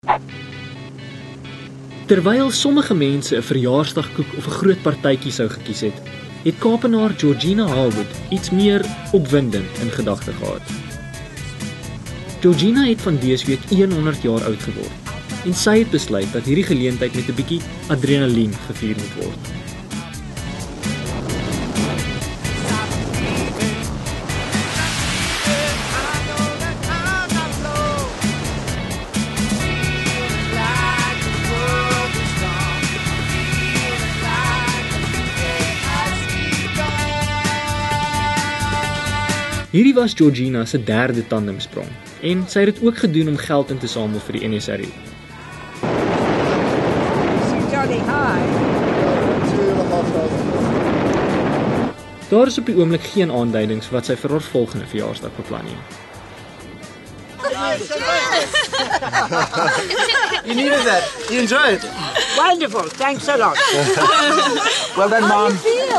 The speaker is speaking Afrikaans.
Terwyl sommige mense 'n verjaarsdagkoek of 'n groot partytjie sou gekies het, het Kaapenaar Georgina Harwood iets meer opwindend in gedagte gehad. Georgina het vandeesweek 100 jaar oud geword en sy het besluit dat hierdie geleentheid met 'n bietjie adrenalien gevier moet word. Hierdie was Georgina se derde tandemsprong en sy het dit ook gedoen om geld in te samel vir die NSRI. Daar is op die oomblik geen aanduidings wat sy vir haar volgende verjaarsdag beplan nie. You needed that. You enjoyed it. Wonderful. Thanks a lot. Well done, Mom.